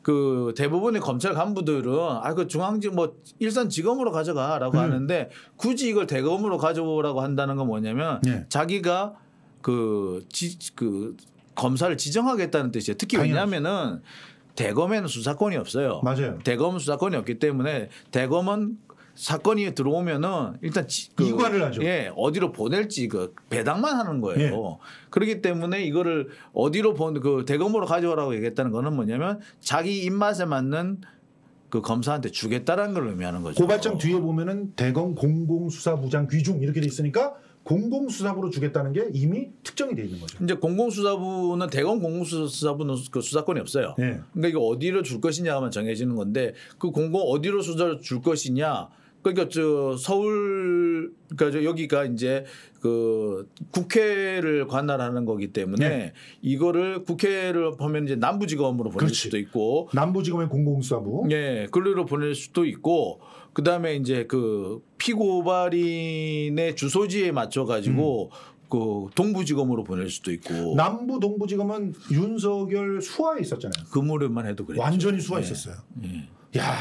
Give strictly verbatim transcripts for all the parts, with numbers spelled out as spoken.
그 대부분의 검찰 간부들은 아 그 중앙지 뭐 일선지검으로 가져가라고 음. 하는데 굳이 이걸 대검으로 가져오라고 한다는 건 뭐냐면 네. 자기가 그, 지, 그 검사를 지정하겠다는 뜻이에요. 특히 당연하지. 왜냐하면은 대검에는 수사권이 없어요. 맞아요. 대검은 수사권이 없기 때문에 대검은 사건이 들어오면은 일단 그 이관을 하죠. 예, 어디로 보낼지 그 배당만 하는 거예요. 예. 그렇기 때문에 이거를 어디로 본 그 대검으로 가져오라고 얘기했다는 거는 뭐냐면 자기 입맛에 맞는 그 검사한테 주겠다라는 걸 의미하는 거죠. 고발장 뒤에 보면은 대검 공공수사부장 귀중 이렇게 돼 있으니까 공공수사부로 주겠다는 게 이미 특정이 돼 있는 거죠. 이제 공공수사부는 대검 공공수사부는 그 수사권이 없어요. 예. 그러니까 이거 어디로 줄 것이냐만 정해지는 건데 그 공공 어디로 수사를 줄 것이냐. 그러니까 저 서울 그러니까 여기가 이제 그 국회를 관할하는 거기 때문에 네. 이거를 국회를 보면 이제 남부지검으로 보낼 그렇지. 수도 있고 남부지검의 공공수사부 예, 그리로 보낼 수도 있고 그다음에 이제 그 피고발인의 주소지에 맞춰 가지고 음. 그 동부지검으로 보낼 수도 있고 남부 동부지검은 윤석열 수하에 있었잖아요. 그 무렵만 해도 그랬죠. 완전히 수하에 예. 있었어요. 예. 야.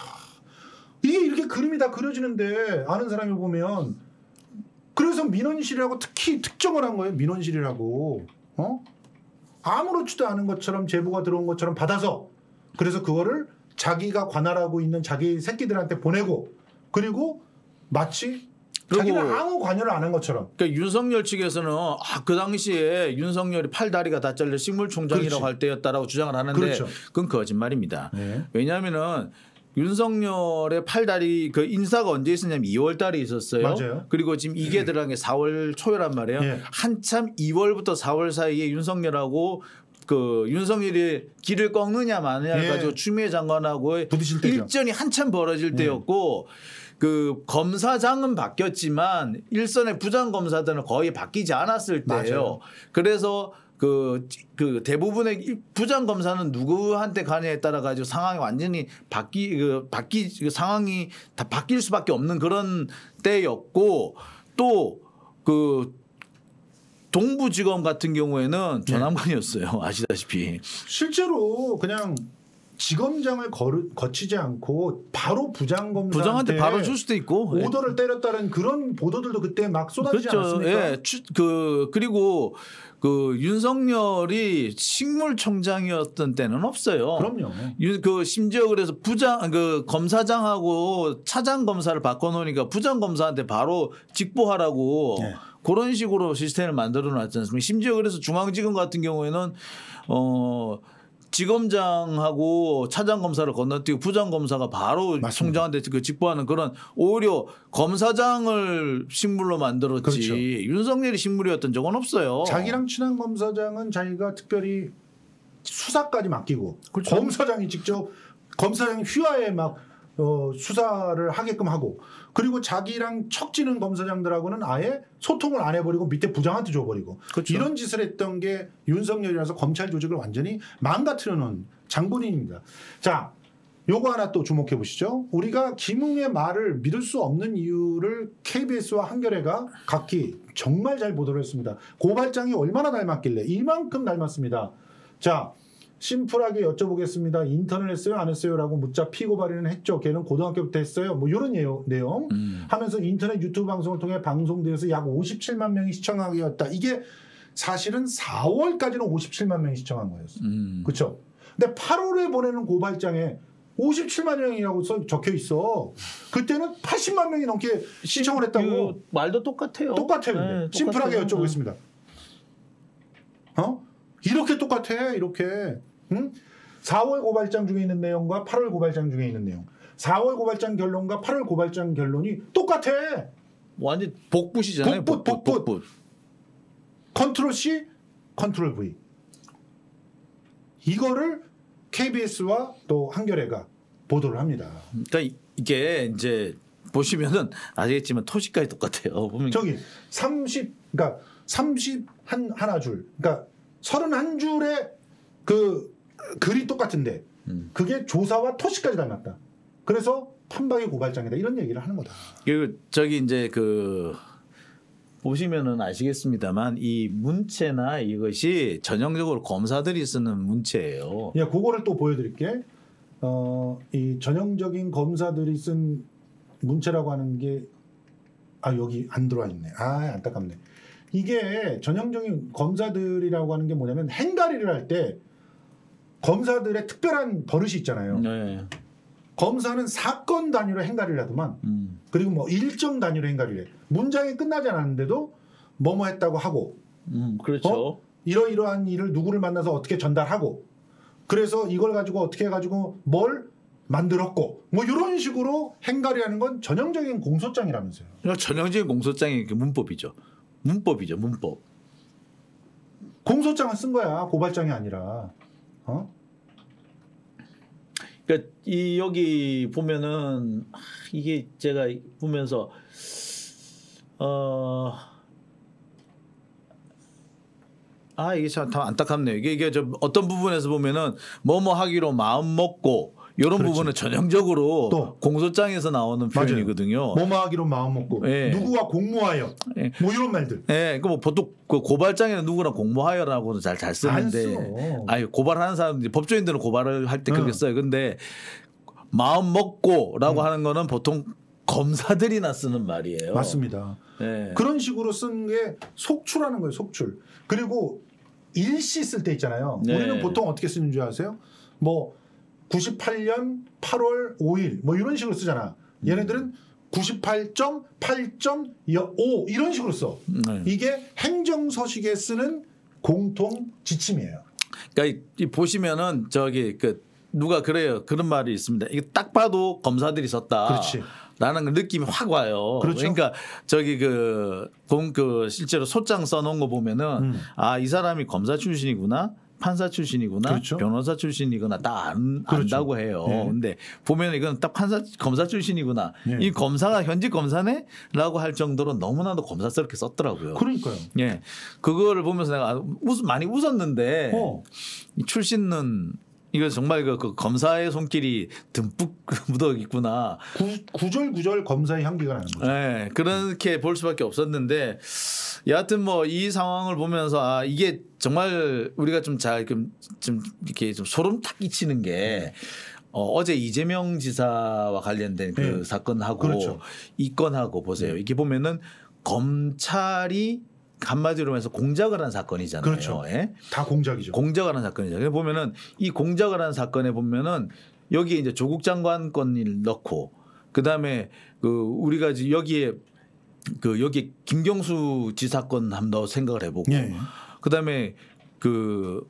이게 이렇게 그림이 다 그려지는데 아는 사람이 보면 그래서 민원실이라고 특히 특정을 한 거예요. 민원실이라고. 어? 아무렇지도 않은 것처럼 제보가 들어온 것처럼 받아서 그래서 그거를 자기가 관할하고 있는 자기 새끼들한테 보내고 그리고 마치 자기는 아무 관여를 안 한 것처럼. 그러니까 윤석열 측에서는 아, 그 당시에 윤석열이 팔다리가 다 잘려 식물총장이라고 할 때였다라고 주장을 하는데 그렇죠. 그건 거짓말입니다. 네. 왜냐하면은 윤석열의 팔다리 그 인사가 언제 있었냐면 이월 달에 있었어요. 맞아요. 그리고 지금 이게 들어간 게 사월 초란 말이에요. 네. 한참 이월부터 사월 사이에 윤석열하고 그 윤석열이 길을 꺾느냐 마느냐 네. 가지고 추미애 장관하고 부딪힐 때죠. 일전이 한참 벌어질 네. 때였고 그 검사장은 바뀌었지만 일선의 부장검사들은 거의 바뀌지 않았을 때예요. 맞아요. 그래서 그, 그 대부분의 부장검사는 누구한테 가냐에 따라 가지고 상황이 완전히 바뀌, 그 바뀌, 그 상황이 다 바뀔 수밖에 없는 그런 때였고 또 그 동부지검 같은 경우에는 조남관이었어요. 네. 아시다시피. 실제로 그냥 지검장을 거르, 거치지 않고 바로 부장검사한테 부장한테 바로 줄 수도 있고 오더를 때렸다는 그런 보도들도 그때 막 쏟아지지 그렇죠. 않았습니까? 예. 그 그리고 그 윤석열이 식물총장이었던 때는 없어요. 그럼요. 그 심지어 그래서 부장 그 검사장하고 차장 검사를 바꿔놓으니까 부장 검사한테 바로 직보하라고 네. 그런 식으로 시스템을 만들어 놨지 않습니까? 심지어 그래서 중앙지검 같은 경우에는 어. 지검장하고 차장검사를 건너뛰고 부장검사가 바로 맞습니다. 총장한테 그 직보하는 그런 오히려 검사장을 식물로 만들었지 그렇죠. 윤석열이 식물이었던 적은 없어요. 자기랑 친한 검사장은 자기가 특별히 수사까지 맡기고 그렇죠. 검사장이 직접 검사장이 휘하에 막 어, 수사를 하게끔 하고 그리고 자기랑 척지는 검사장들하고는 아예 소통을 안 해버리고 밑에 부장한테 줘버리고 그렇죠. 이런 짓을 했던 게 윤석열이라서 검찰 조직을 완전히 망가뜨려 놓은 장본인입니다. 자, 요거 하나 또 주목해 보시죠. 우리가 김웅의 말을 믿을 수 없는 이유를 케이비에스와 한겨레가 각기 정말 잘 보도를 했습니다. 고발장이 얼마나 닮았길래 이만큼 닮았습니다. 자, 심플하게 여쭤보겠습니다. 인턴을 했어요? 안 했어요? 라고 묻자 피고발인은 했죠. 걔는 고등학교부터 했어요. 뭐 이런 내용 음. 하면서 인터넷 유튜브 방송을 통해 방송되어서 약 오십칠만 명이 시청하게 되었다. 이게 사실은 사월까지는 오십칠만 명이 시청한 거였어요. 음. 그렇죠? 근데 팔월에 보내는 고발장에 오십칠만 명이라고 써 적혀 있어. 그때는 팔십만 명이 넘게 시청을 했다고. 그 말도 똑같아요. 똑같아요. 네, 심플하게 똑같아요. 여쭤보겠습니다. 어? 이렇게 똑같아. 이렇게. 응? 사월 고발장 중에 있는 내용과 팔월 고발장 중에 있는 내용. 사월 고발장 결론과 팔월 고발장 결론이 똑같아. 완전 복붙이잖아요. 복붙, 복붙. 복붙. 컨트롤 C, 컨트롤 V. 이거를 케이비에스와 또 한겨레가 보도를 합니다. 그러니까 이게 이제 보시면은 아시겠지만 토시까지 똑같아요. 보면 저기 삼십, 그러니까 삼십 한 하나 줄, 그러니까 서른한 줄의 그 글이 똑같은데 음. 그게 조사와 토시까지 닮았다. 그래서 판박이 고발장이다 이런 얘기를 하는 거다. 그 저기 이제 그 보시면은 아시겠습니다만 이 문체나 이것이 전형적으로 검사들이 쓰는 문체예요. 예, 그거를 또 보여드릴게. 어, 이 전형적인 검사들이 쓴 문체라고 하는 게 아 여기 안 들어와 있네. 아 안타깝네. 이게 전형적인 검사들이라고 하는 게 뭐냐면 행가리를 할 때 검사들의 특별한 버릇이 있잖아요. 네. 검사는 사건 단위로 행가리를 하더만 음. 그리고 뭐 일정 단위로 행가리를 해. 문장이 끝나지 않았는데도 뭐뭐 했다고 하고 음, 그렇죠. 어? 이러이러한 일을 누구를 만나서 어떻게 전달하고 그래서 이걸 가지고 어떻게 해가지고 뭘 만들었고 뭐 이런 식으로 행가리하는 건 전형적인 공소장이라면서요. 전형적인 공소장의 그 문법이죠. 문법이죠. 문법. 공소장을 쓴 거야. 고발장이 아니라. 어? 그러니까 이 여기 보면은 이게 제가 보면서 어. 아 이게 참 안타깝네요. 이게, 이게 좀 어떤 부분에서 보면은 뭐뭐 하기로 마음 먹고 이런 그렇지. 부분은 전형적으로 또. 공소장에서 나오는 표현이거든요. 뭐뭐 하기로 마음 먹고 예. 누구와 공모하여 예. 뭐 이런 말들. 예, 그 뭐 보통 그 고발장에는 누구나 공모하여라고도 잘 잘 쓰는데, 안 써. 아니 고발하는 사람 법조인들은 고발을 할 때 응. 그렇게 써요. 근데 마음 먹고라고 응. 하는 거는 보통 검사들이나 쓰는 말이에요. 맞습니다. 예. 그런 식으로 쓴 게 속출하는 거예요. 속출. 그리고 일시 쓸 때 있잖아요. 네. 우리는 보통 어떻게 쓰는 줄 아세요? 뭐 구십팔 년 팔월 오일 뭐 이런 식으로 쓰잖아. 얘네들은 구십팔 점 팔 점 오 이런 식으로 써. 네. 이게 행정서식에 쓰는 공통 지침이에요. 그러니까 이, 이 보시면은 저기 그 누가 그래요. 그런 말이 있습니다. 이게 딱 봐도 검사들이 썼다. 그렇지. 라는 느낌이 확 와요. 그렇죠. 그러니까 저기 그, 공, 그 실제로 소장 써놓은 거 보면은 음. 아, 이 사람이 검사 출신이구나. 판사 출신이구나, 그렇죠. 변호사 출신이구나 다 안, 그렇죠. 안다고 해요. 네. 근데 보면 이건 딱 판사, 검사 출신이구나. 네. 이 검사가 현직 검사네?라고 할 정도로 너무나도 검사스럽게 썼더라고요. 그러니까요. 예, 그거를 보면서 내가 웃, 많이 웃었는데 어. 이 출신은 이거 정말 그, 그 검사의 손길이 듬뿍 묻어 있구나. 구, 구절구절 검사의 향기가 나는 거죠. 네, 그렇게 볼 수밖에 없었는데 여하튼 뭐 이 상황을 보면서 아 이게 정말 우리가 좀 잘 좀 좀 이렇게 좀 소름 탁 끼치는 게 어, 어제 이재명 지사와 관련된 그 네. 사건하고 그렇죠. 이 건하고 보세요. 네. 이게 보면은 검찰이 한마디로 해서 공작을 한 사건이잖아요. 그렇죠. 예? 다 공작이죠. 공작을 한 사건이죠. 그래서 보면은 이 공작을 한 사건에 보면은 여기에 이제 조국 장관 건을 넣고 그 다음에 그 우리가 이제 여기에 그 여기 김경수 지사 건 한번 더 생각을 해보고 예. 그 다음에 그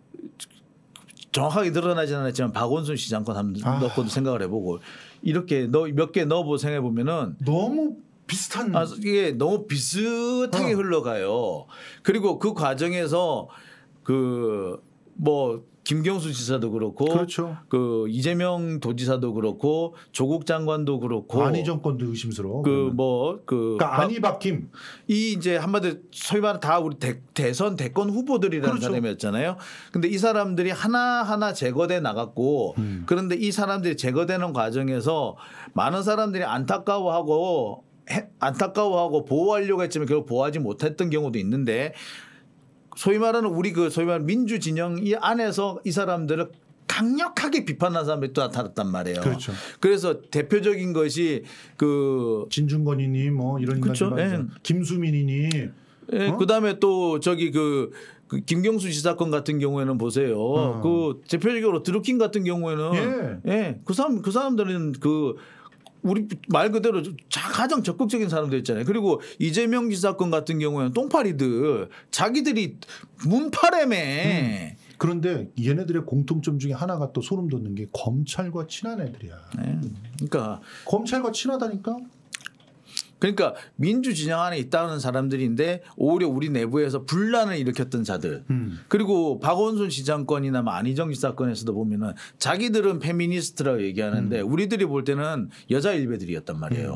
정확하게 드러나지는 않았지만 박원순 시장 건 한번 아. 넣고도 생각을 해보고 이렇게 넣 몇 개 넣어보 생각해 보면은 너무 비슷한. 아, 이게 너무 비슷하게 어. 흘러가요. 그리고 그 과정에서 그 뭐 김경수 지사도 그렇고 그렇죠. 그 이재명 도지사도 그렇고 조국 장관도 그렇고 안희 정권도 의심스러워. 그 뭐 그 그러니까 안희 박힘. 이 이제 한마디로 소위 말하는 다 우리 대, 대선 대권 후보들이라는 그렇죠. 사람이었잖아요. 근데 이 사람들이 하나하나 제거돼 나갔고 음. 그런데 이 사람들이 제거되는 과정에서 많은 사람들이 안타까워하고 해, 안타까워하고 보호하려고 했지만 결국 보호하지 못했던 경우도 있는데 소위 말하는 우리 그 소위 말하는 민주 진영 이 안에서 이 사람들을 강력하게 비판한 사람들이 또 나타났단 말이에요. 그렇죠. 그래서 대표적인 것이 그 진중권이니 뭐 이런 그렇죠. 인간들 예. 김수민이니. 예, 어? 그다음에 또 저기 그, 그 김경수 지사건 같은 경우에는 보세요. 어. 그 대표적으로 드루킹 같은 경우에는 예. 예, 그 사람 그 사람들은 그 우리 말 그대로 가장 적극적인 사람들 있잖아요. 그리고 이재명 지사건 같은 경우에는 똥파리들 자기들이 문파래매. 음. 그런데 얘네들의 공통점 중에 하나가 또 소름 돋는 게 검찰과 친한 애들이야. 네. 그러니까 검찰과 친하다니까. 그러니까 민주 진영 안에 있다는 사람들인데 오히려 우리 내부에서 분란을 일으켰던 자들. 음. 그리고 박원순 시장건이나 뭐 안희정 지사건에서도 보면은 자기들은 페미니스트라고 얘기하는데 음. 우리들이 볼 때는 여자 일베들이었단 말이에요.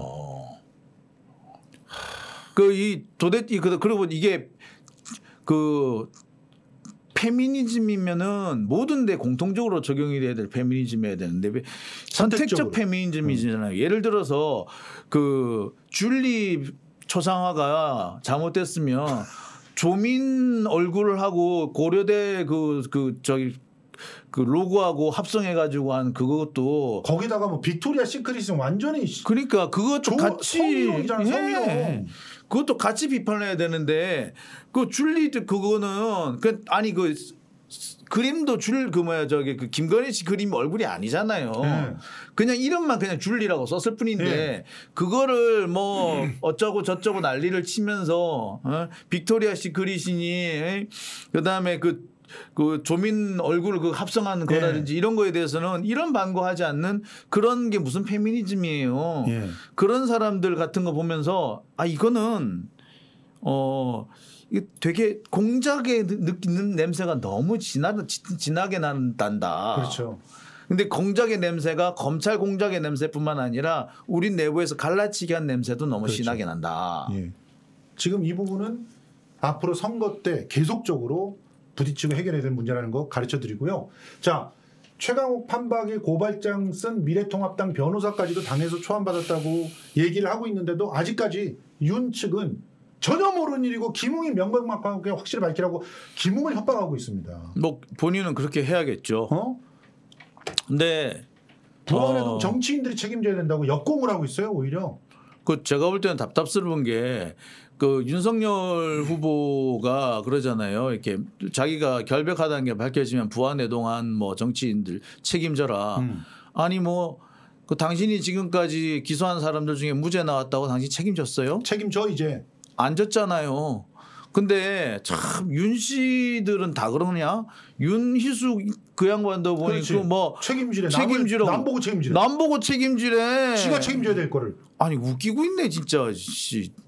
그 이 도대체 그 그리고 이게 그 페미니즘이면은 모든 데 공통적으로 적용이 돼야 될 페미니즘이어야 되는데 왜 선택적 선택적으로. 페미니즘이잖아요. 음. 예를 들어서 그 줄리 초상화가 잘못됐으면 조민 얼굴을 하고 고려대 그 그 저기 그 로고하고 합성해가지고 한 그것도 거기다가 뭐 빅토리아 시크릿은 완전히 그러니까 그것도 같이 성희롱이잖아, 성희롱. 예. 그것도 같이 비판해야 되는데 그 줄리드 그거는 그 아니 그 그림도 줄 그 뭐야 저기 그 김건희 씨 그림 얼굴이 아니잖아요. 네. 그냥 이름만 그냥 줄리라고 썼을 뿐인데 네. 그거를 뭐 어쩌고 저쩌고 난리를 치면서 어? 빅토리아 씨 그리시니 그다음에 그 그 조민 얼굴을 그 합성하는 네. 거라든지 이런 거에 대해서는 이런 반고하지 않는 그런 게 무슨 페미니즘이에요. 예. 그런 사람들 같은 거 보면서 아 이거는 어 이게 되게 공작에 느끼는 냄새가 너무 진하, 진하게 난단다. 그렇죠. 근데 공작의 냄새가 검찰 공작의 냄새뿐만 아니라 우리 내부에서 갈라치게 한 냄새도 너무 그렇죠. 진하게 난다. 예. 지금 이 부분은 앞으로 선거 때 계속적으로 부딪히고 해결해야 될 문제라는 거 가르쳐 드리고요. 자, 최강욱 판박이 고발장 쓴 미래통합당 변호사까지도 당에서 초안받았다고 얘기를 하고 있는데도 아직까지 윤 측은 전혀 모르는 일이고 김웅이 명백하게 확실히 밝히라고 김웅을 협박하고 있습니다. 뭐 본인은 그렇게 해야겠죠. 어? 근데 부안에도 어. 정치인들이 책임져야 된다고 역공을 하고 있어요, 오히려. 그 제가 볼 때는 답답스러운 게 그 윤석열 후보가 그러잖아요. 이렇게 자기가 결백하다는 게 밝혀지면 부안해동한 뭐 정치인들 책임져라. 음. 아니 뭐 그 당신이 지금까지 기소한 사람들 중에 무죄 나왔다고 당신 책임졌어요? 책임져 이제. 안 졌잖아요. 근데 참 윤 씨들은 다 그러냐? 윤희숙 그 양반도 그렇지. 보니까 뭐 책임지래. 책임지라고. 남 보고 책임지래. 남 보고 책임지래. 지가 책임져야 될 거를. 아니 웃기고 있네 진짜. 씨.